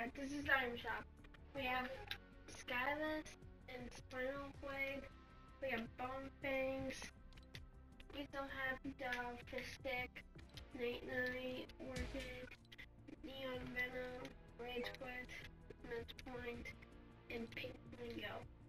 this is Item Shop. We have Skyless and Spinal Blade. We have Bone Fangs. We still have Fistic, Night Knight, Orchid, Neon Venom, Rage Quit, Mint Point, and Pink Lingo.